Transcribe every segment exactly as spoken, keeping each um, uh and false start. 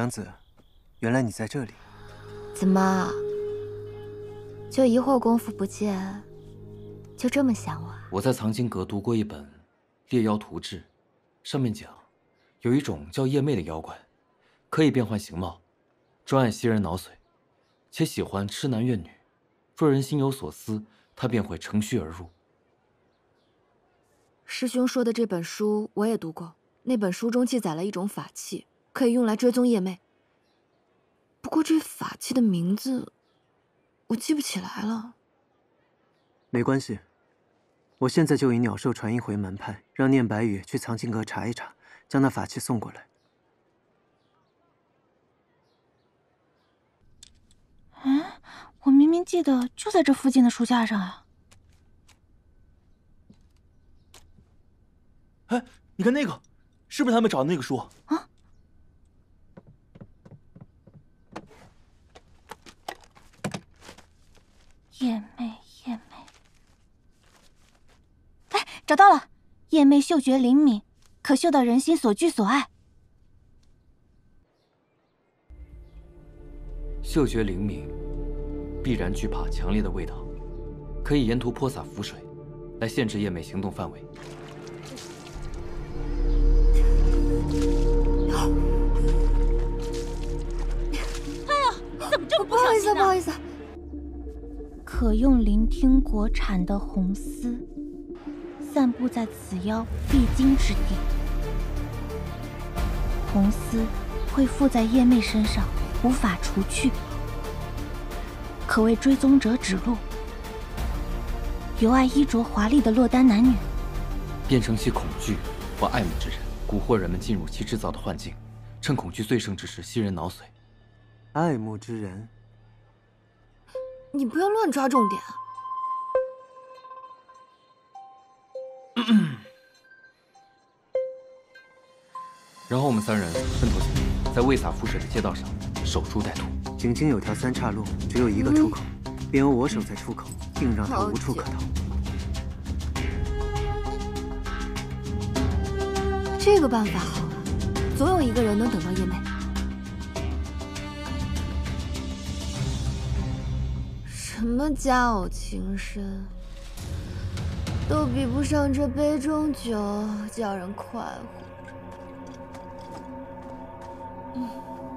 娘子，原来你在这里。 怎么，就一会儿功夫不见，就这么想我啊？ 我在藏经阁读过一本《猎妖图志》，上面讲，有一种叫夜魅的妖怪，可以变换形貌，专爱吸人脑髓，且喜欢痴男怨女。若人心有所思，他便会乘虚而入。 师兄说的这本书我也读过，那本书中记载了一种法器，可以用来追踪夜魅。不过这法器的名字我记不起来了。 没关系，我现在就以鸟兽传音回门派，让念白羽去藏经阁查一查，将那法器送过来。 嗯，我明明记得就在这附近的书架上啊。 哎，你看那个，是不是他们找的那个书？ 啊！夜魅，夜魅。哎，找到了！夜魅嗅觉灵敏，可嗅到人心所居所爱。 嗅觉灵敏，必然惧怕强烈的味道，可以沿途泼洒符水，来限制夜魅行动范围。 怎么这么不好意思，不好意思。 可用聆听国产的红丝，散布在此妖必经之地。红丝会附在夜魅身上，无法除去，可为追踪者指路。尤爱衣着华丽的落单男女， 变成其恐惧或爱慕之人，蛊惑人们进入其制造的幻境，趁恐惧最盛之时吸人脑髓。 爱慕之人， 你不要乱抓重点。 然后我们三人分头行动，在未洒符水的街道上守株待兔。 井津有条三岔路，只有一个出口，嗯、便由我守在出口，定让他无处可逃。 这个办法好啊，总有一个人能等到夜魅。什么佳偶情深，都比不上这杯中酒叫人快活。嗯。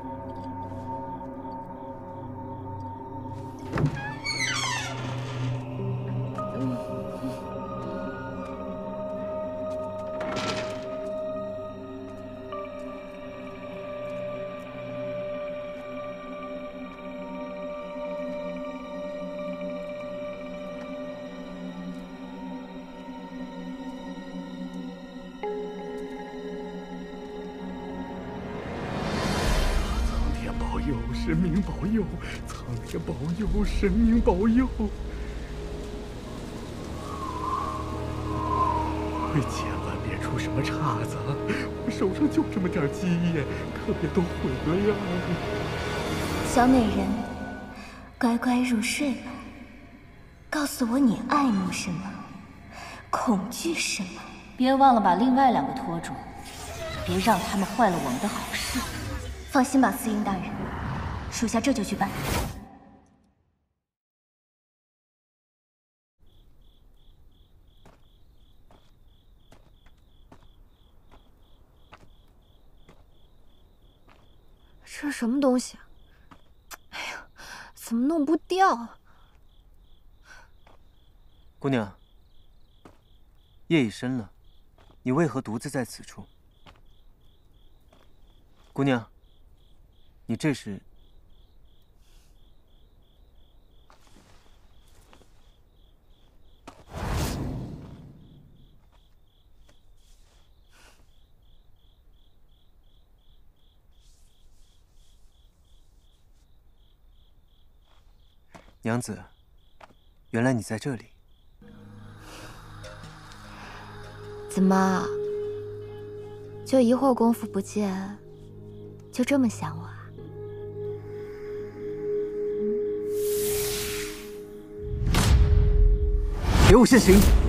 神明保佑！苍天保佑！神明保佑！会千万别出什么岔子！我手上就这么点基业，可别都毁了呀！ 小美人，乖乖入睡吧。告诉我你爱慕什么，恐惧什么。 别忘了把另外两个拖住，别让他们坏了我们的好事。 放心吧，司营大人。属下这就去办。 这是什么东西啊？哎呀，怎么弄不掉？ 姑娘，夜已深了，你为何独自在此处？姑娘，你这是？娘子，原来你在这里。 怎么，就一会儿功夫不见，就这么想我啊？ 给我现形！